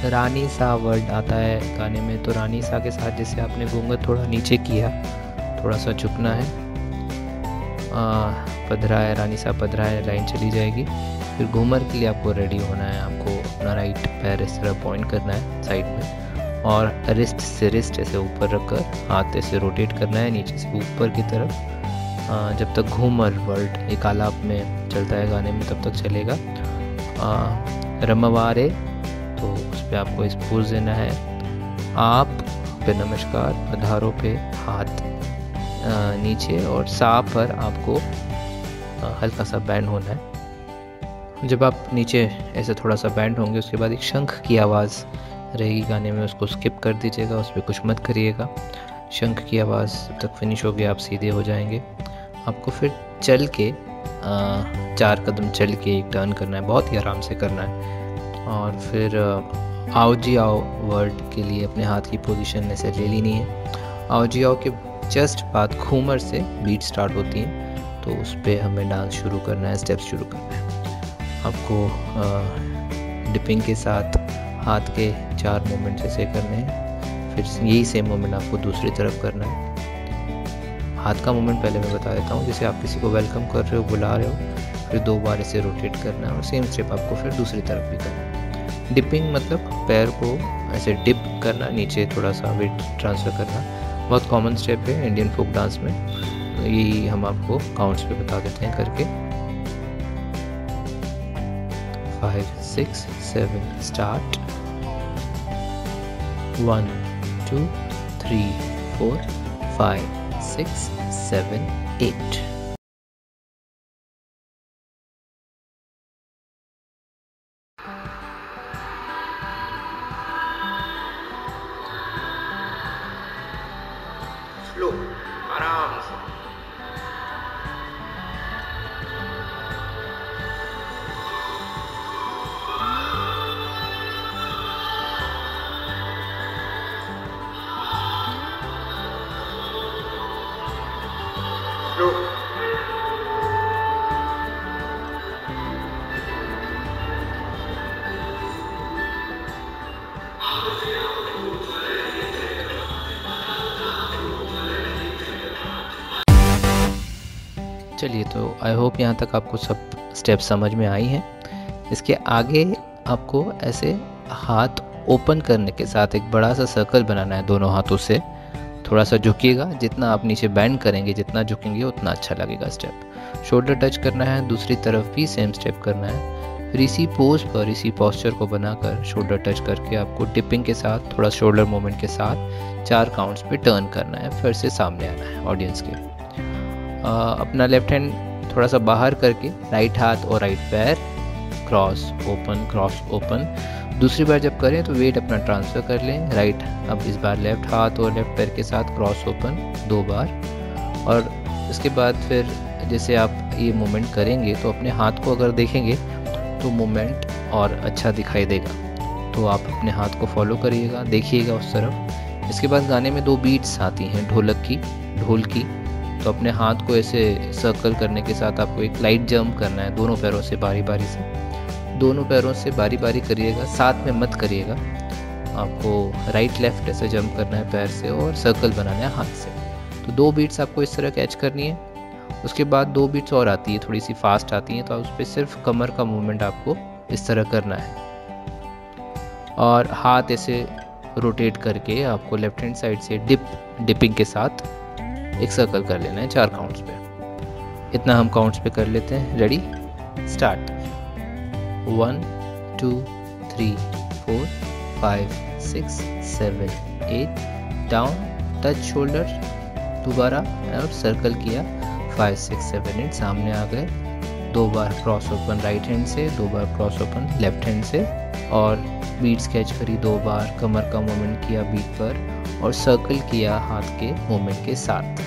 रानी सा वर्ड आता है गाने में, तो रानी सा के साथ जैसे आपने घूंघट थोड़ा नीचे किया, थोड़ा सा झुकना है। पधरा है, रानी सा पधरा है, लाइन चली जाएगी। फिर घूमर के लिए आपको रेडी होना है, आपको अपना राइट पैर इस तरह पॉइंट करना है साइड में, और रिस्ट से रिस्ट ऐसे ऊपर रखकर हाथ ऐसे रोटेट करना है नीचे से ऊपर की तरफ, जब तक घूमर वर्ड एक आलाप में चलता है गाने में तब तक चलेगा। रमवारे, तो उस पर आपको इस पोज देना है। आप पे नमस्कार, पधारों पे हाथ नीचे, और सा पर आपको हल्का सा बैंड होना है। जब आप नीचे ऐसे थोड़ा सा बैंड होंगे उसके बाद एक शंख की आवाज़ रहेगी गाने में, उसको स्किप कर दीजिएगा, उस पर कुछ मत करिएगा। शंख की आवाज़ तक फिनिश हो गई, आप सीधे हो जाएंगे। आपको फिर चल के 4 कदम चल के एक टर्न करना है, बहुत ही आराम से करना है। और फिर आओ जी आओ वर्ड के लिए अपने हाथ की पोजीशन ऐसे ले लेनी है। आओ जी आओ के जस्ट बाद घूमर से बीट स्टार्ट होती है, तो उस पर हमें डांस शुरू करना है, स्टेप्स शुरू करना है। आपको डिपिंग के साथ हाथ के 4 मूवमेंट ऐसे करने हैं, फिर यही सेम मूवमेंट आपको दूसरी तरफ करना है। हाथ का मूवमेंट पहले मैं बता देता हूँ, जैसे आप किसी को वेलकम कर रहे हो, बुला रहे हो, फिर 2 बार इसे रोटेट करना है, और सेम स्टेप आपको फिर दूसरी तरफ भी करना है। डिपिंग मतलब पैर को ऐसे डिप करना, नीचे थोड़ा सा वेट ट्रांसफ़र करना, बहुत कॉमन स्टेप है इंडियन फोक डांस में। यही हम आपको काउंट्स पे बता देते हैं करके। 5 6 7 स्टार्ट। 1 2 3 4 5 6 7 8। स्लो, आराम से। स्लो। चलिए, तो आई होप यहाँ तक आपको सब स्टेप समझ में आई हैं। इसके आगे आपको ऐसे हाथ ओपन करने के साथ एक बड़ा सा सर्कल बनाना है दोनों हाथों से। थोड़ा सा झुकिएगा, जितना आप नीचे बैंड करेंगे, जितना झुकेंगे उतना अच्छा लगेगा स्टेप। शोल्डर टच करना है, दूसरी तरफ भी सेम स्टेप करना है। फिर इसी पोज पर, इसी पॉस्चर को बनाकर शोल्डर टच करके आपको डिपिंग के साथ, थोड़ा शोल्डर मूवमेंट के साथ 4 काउंट्स पे टर्न करना है, फिर से सामने आना है ऑडियंस के। अपना लेफ्ट हैंड थोड़ा सा बाहर करके राइट हाथ और राइट पैर क्रॉस ओपन। दूसरी बार जब करें तो वेट अपना ट्रांसफ़र कर लें राइट। अब इस बार लेफ्ट हाथ और लेफ्ट पैर के साथ क्रॉस ओपन 2 बार। और इसके बाद फिर जैसे आप ये मूवमेंट करेंगे तो अपने हाथ को अगर देखेंगे तो मूवमेंट और अच्छा दिखाई देगा, तो आप अपने हाथ को फॉलो करिएगा, देखिएगा उस तरफ। इसके बाद गाने में 2 बीट्स आती हैं ढोल की, तो अपने हाथ को ऐसे सर्कल करने के साथ आपको एक लाइट जंप करना है, दोनों पैरों से बारी बारी करिएगा, साथ में मत करिएगा। आपको राइट लेफ्ट ऐसे जंप करना है पैर से, और सर्कल बनाना है हाथ से। तो 2 बीट्स आपको इस तरह कैच करनी है। उसके बाद 2 बीट्स और आती है, थोड़ी सी फास्ट आती हैं, तो उस पर सिर्फ कमर का मूवमेंट आपको इस तरह करना है, और हाथ ऐसे रोटेट करके आपको लेफ्ट हैंड साइड से डिपिंग के साथ एक सर्कल कर लेना है 4 काउंट्स पे। इतना हम काउंट्स पे कर लेते हैं। Ready, start. 1 2 3 4 5 6 7 8। Down, touch shoulder, दोबारा और सर्कल किया। 5 6 7 8 सामने आ गए। 2 बार क्रॉस ओपन राइट हैंड से, 2 बार क्रॉस ओपन लेफ्ट हैंड से, और बीट स्केच करी 2 बार, कमर का मूवमेंट किया बीट पर, और सर्कल किया हाथ के मूवमेंट के साथ।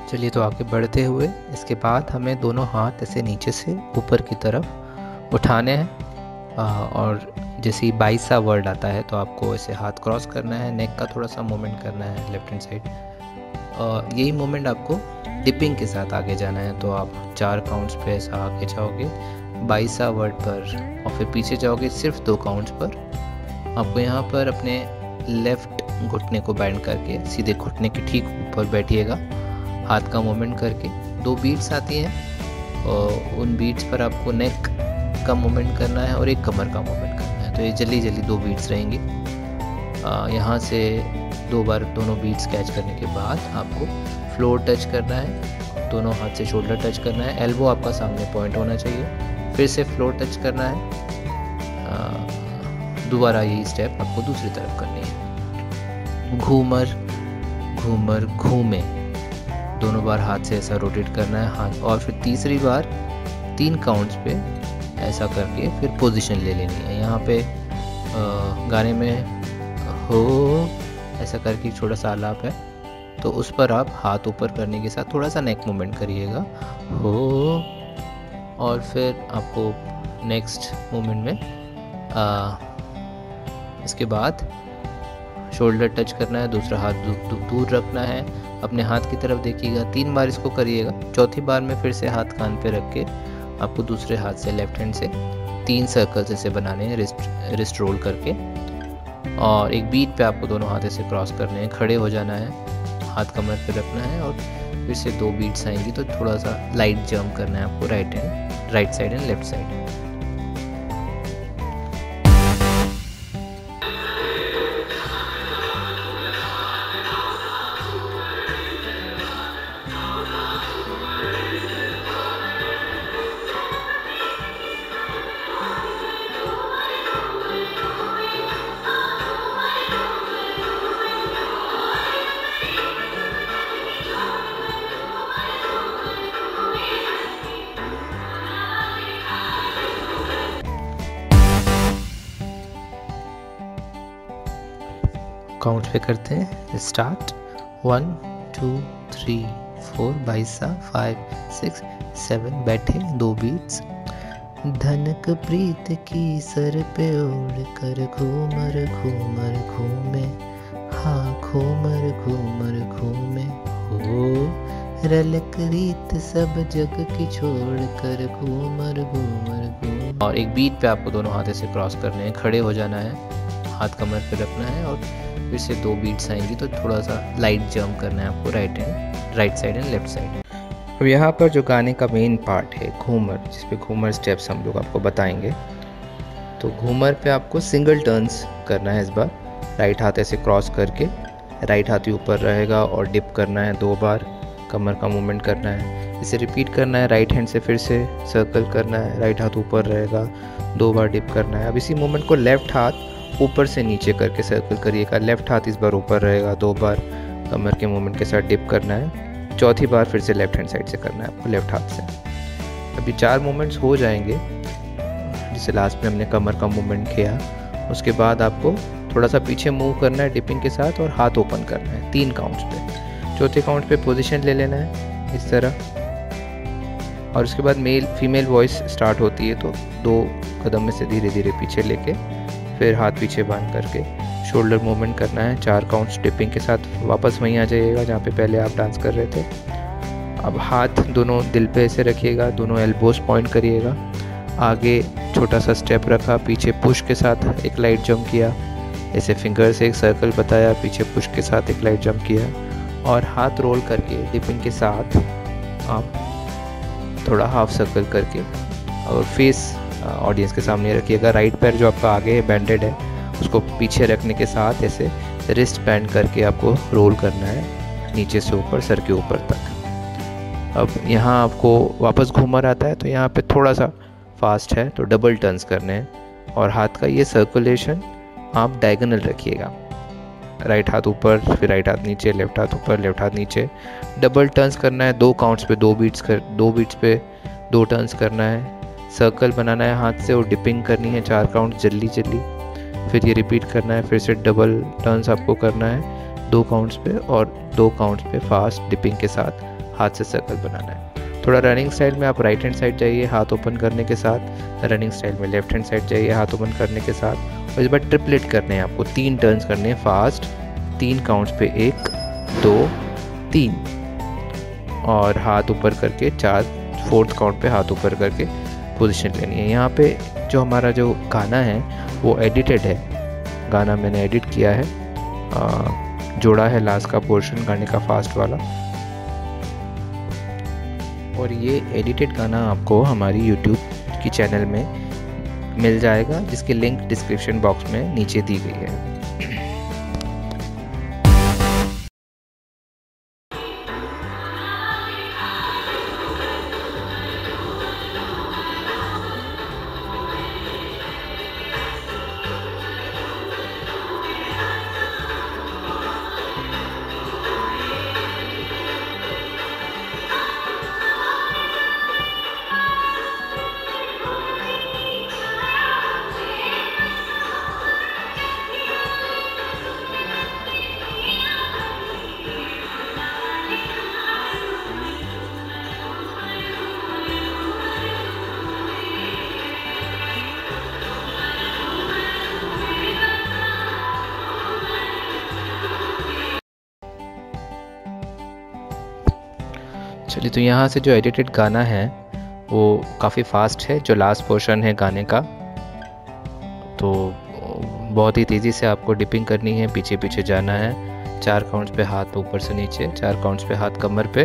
चलिए तो आगे बढ़ते हुए इसके बाद हमें दोनों हाथ ऐसे नीचे से ऊपर की तरफ उठाने हैं और जैसे ही बाइसा वर्ड आता है तो आपको ऐसे हाथ क्रॉस करना है, नेक का थोड़ा सा मूवमेंट करना है लेफ्ट हैंड साइड। यही मूवमेंट आपको डिपिंग के साथ आगे जाना है। तो आप 4 काउंट्स पे ऐसा आगे जाओगे बाइसा वर्ड पर और फिर पीछे जाओगे सिर्फ 2 काउंट्स पर। आपको यहाँ पर अपने लेफ्ट घुटने को बैंड करके सीधे घुटने के ठीक ऊपर बैठिएगा, हाथ का मूवमेंट करके। 2 बीट्स आती हैं और उन बीट्स पर आपको नेक का मूवमेंट करना है और एक कमर का मूवमेंट करना है। तो ये जल्दी जल्दी 2 बीट्स रहेंगी। यहाँ से 2 बार दोनों बीट्स कैच करने के बाद आपको फ्लोर टच करना है, दोनों हाथ से शोल्डर टच करना है, एल्बो आपका सामने पॉइंट होना चाहिए, फिर से फ्लोर टच करना है। दोबारा यही स्टेप आपको दूसरी तरफ करनी है। घूमर घूमर घूमे, दोनों बार हाथ से ऐसा रोटेट करना है हाथ, और फिर तीसरी बार 3 काउंट्स पे ऐसा करके फिर पोजीशन ले लेनी है। यहाँ पे गाने में हो ऐसा करके एक छोटा सा आलाप है, तो उस पर आप हाथ ऊपर करने के साथ थोड़ा सा नेक मूवमेंट करिएगा, हो। और फिर आपको नेक्स्ट मूवमेंट में इसके बाद शोल्डर टच करना है, दूसरा हाथ दूर रखना है, अपने हाथ की तरफ देखिएगा। 3 बार इसको करिएगा। चौथी बार में फिर से हाथ कान पे रख के आपको दूसरे हाथ से लेफ्ट हैंड से 3 सर्कल्स ऐसे बनाने हैं रिस्ट रोल करके, और एक बीट पे आपको दोनों हाथ ऐसे क्रॉस करने हैं, खड़े हो जाना है, हाथ कमर पे रखना है और फिर से 2 बीट्स आएंगी तो थोड़ा सा लाइट जंप करना है आपको right side and left side. Count पे करते हैं, स्टार्ट 1 2 3 4 बाइसा 5 6 7, बैठे 2 बीट्स। धनक प्रीत की सर पे ओढ़ कर घूमर घूमर घूमे, हाँ घूमर घूमर घूमे, हो रलक रीत सब जग की छोड़ कर घूमर घूमर घूमे। और एक बीट पे आपको दोनों हाथ से क्रॉस करने हैं, खड़े हो जाना है, हाथ कमर पे रखना है और फिर से 2 बीट्स आएंगी तो थोड़ा सा लाइट जंप करना है आपको right side and left side. अब यहाँ पर जो गाने का मेन पार्ट है घूमर, जिस पे घूमर स्टेप्स हम लोग आपको बताएंगे। तो घूमर पे आपको सिंगल टर्न्स करना है इस बार। राइट हाथ ऐसे क्रॉस करके राइट हाथ ही ऊपर रहेगा और डिप करना है 2 बार, कमर का मूवमेंट करना है। इसे रिपीट करना है, राइट हैंड से फिर से सर्कल करना है, राइट हाथ ऊपर रहेगा, 2 बार डिप करना है। अब इसी मूवमेंट को लेफ्ट हाथ ऊपर से नीचे करके सर्कल करिएगा, लेफ्ट हाथ इस बार ऊपर रहेगा, 2 बार कमर के मूवमेंट के साथ डिप करना है, चौथी बार फिर से लेफ्ट हैंड साइड से करना है आपको लेफ्ट हाथ से। अभी 4 मूवमेंट्स हो जाएंगे, जिसे लास्ट में हमने कमर का मूवमेंट किया। उसके बाद आपको थोड़ा सा पीछे मूव करना है डिपिंग के साथ और हाथ ओपन करना है 3 काउंट्स पे। चौथे काउंट पे पोजीशन ले लेना है इस तरह, और उसके बाद मेल फीमेल वॉइस स्टार्ट होती है, तो 2 कदम में से धीरे धीरे पीछे लेके फिर हाथ पीछे बांध करके शोल्डर मूवमेंट करना है। 4 काउंट्स डिपिंग के साथ वापस वहीं आ जाइएगा जहाँ पे पहले आप डांस कर रहे थे। अब हाथ दोनों दिल पे ऐसे रखिएगा, दोनों एल्बोस पॉइंट करिएगा, आगे छोटा सा स्टेप रखा, पीछे पुश के साथ एक लाइट जंप किया, ऐसे फिंगर से एक सर्कल बताया, पीछे पुश के साथ एक लाइट जंप किया, और हाथ रोल करके डिपिंग के साथ आप थोड़ा हाफ सर्कल करके और फेस ऑडियंस के सामने रखिएगा। राइट पैर जो आपका आगे है बैंडेड है, उसको पीछे रखने के साथ ऐसे रिस्ट बैंड करके आपको रोल करना है नीचे से ऊपर, सर के ऊपर तक। अब यहाँ आपको वापस घूमर आता है, तो यहाँ पे थोड़ा सा फास्ट है तो डबल टर्न्स करने हैं, और हाथ का ये सर्कुलेशन आप डायगोनल रखिएगा, राइट हाथ ऊपर फिर राइट हाथ नीचे, लेफ्ट हाथ ऊपर लेफ्ट हाथ नीचे, डबल टर्न्स करना है। 2 काउंट्स पे 2 बीट्स पे 2 टर्न्स करना है, सर्कल बनाना है हाथ से और डिपिंग करनी है 4 काउंट जल्दी, फिर ये रिपीट करना है, फिर से डबल टर्न्स आपको करना है 2 काउंट्स पे, और 2 काउंट्स पे फास्ट डिपिंग के साथ हाथ से सर्कल बनाना है। थोड़ा रनिंग स्टाइल में आप राइट हैंड साइड जाइए हाथ ओपन करने के साथ, रनिंग स्टाइल में लेफ्ट हैंड साइड जाइए हाथ ओपन करने के साथ। और इस बार ट्रिपलेट करने हैं आपको, 3 टर्न्स करने हैं फास्ट, 3 काउंट्स पे 1 2 3, और हाथ ऊपर करके 4th काउंट पे हाथ ऊपर करके पोजीशन लेनी है। यहाँ पे जो हमारा जो गाना है वो एडिटेड है, गाना मैंने एडिट किया है, जोड़ा है लास्ट का पोर्शन गाने का फास्ट वाला, और ये एडिटेड गाना आपको हमारी YouTube की चैनल में मिल जाएगा, जिसकी लिंक डिस्क्रिप्शन बॉक्स में नीचे दी गई है। चलिए, तो यहाँ से जो एडिटेड गाना है वो काफ़ी फास्ट है, जो लास्ट पोर्शन है गाने का, तो बहुत ही तेज़ी से आपको डिपिंग करनी है, पीछे पीछे जाना है, 4 काउंट्स पे हाथ ऊपर से नीचे, 4 काउंट्स पे हाथ कमर पे।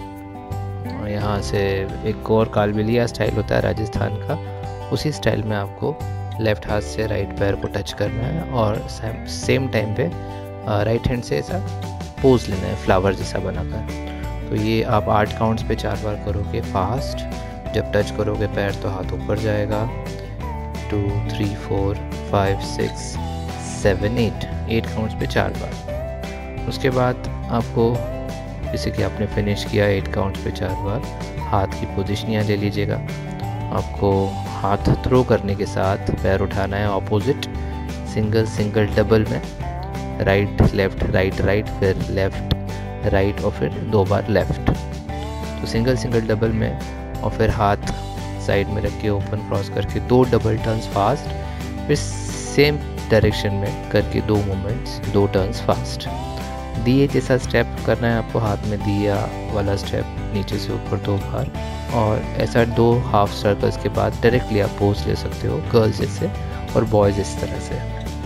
और यहाँ से एक और कालबेलिया स्टाइल होता है राजस्थान का, उसी स्टाइल में आपको लेफ़्ट हाथ से राइट पैर को टच करना है और सेम टाइम पे राइट हैंड से ऐसा पोज लेना है फ्लावर जैसा बनाकर। तो ये आप 8 काउंट्स पे 4 बार करोगे फास्ट, जब टच करोगे पैर तो हाथ ऊपर जाएगा, 2 3 4 5 6 7 8 काउंट्स पे 4 बार। उसके बाद आपको जैसे कि आपने फिनिश किया 8 काउंट्स पे 4 बार, हाथ की पोजीशन यहाँ ले लीजिएगा। आपको हाथ थ्रो करने के साथ पैर उठाना है ऑपोजिट, सिंगल सिंगल डबल में, राइट लेफ्ट राइट राइट, फिर लेफ्ट राइट और फिर 2 बार लेफ्ट। तो सिंगल सिंगल डबल में, और फिर हाथ साइड में रख के ओपन क्रॉस करके 2 डबल टर्न्स फास्ट, फिर सेम डायरेक्शन में करके 2 मूवमेंट्स, 2 टर्न्स फास्ट। दिए जैसा स्टेप करना है आपको, हाथ में दिया वाला स्टेप, नीचे से ऊपर 2 बार, और ऐसा 2 हाफ सर्कल्स के बाद डायरेक्टली आप पोज ले सकते हो गर्ल्स जैसे और बॉयज़ इस तरह से।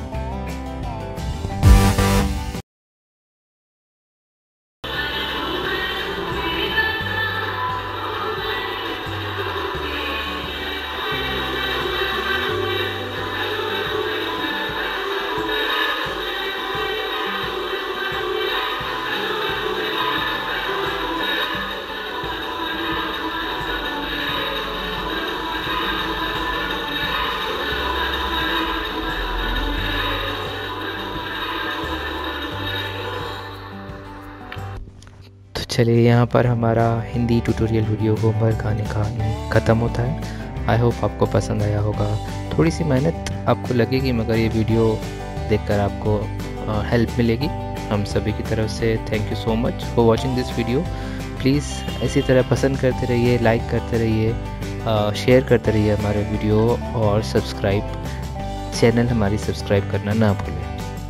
चलिए, यहाँ पर हमारा हिंदी ट्यूटोरियल वीडियो घूमर गाने का ख़त्म होता है। आई होप आपको पसंद आया होगा। थोड़ी सी मेहनत आपको लगेगी, मगर ये वीडियो देखकर आपको हेल्प मिलेगी हम सभी की तरफ से। Thank you so much for watching this video. Please इसी तरह पसंद करते रहिए, लाइक करते रहिए, शेयर करते रहिए हमारे वीडियो, और चैनल हमारी सब्सक्राइब करना ना भूलें।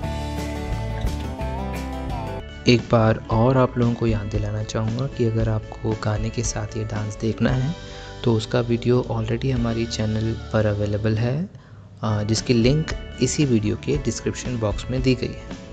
एक बार और आप लोगों को याद दिलाना चाहूँगा कि अगर आपको गाने के साथ ये डांस देखना है तो उसका वीडियो ऑलरेडी हमारी चैनल पर अवेलेबल है, जिसकी लिंक इसी वीडियो के डिस्क्रिप्शन बॉक्स में दी गई है।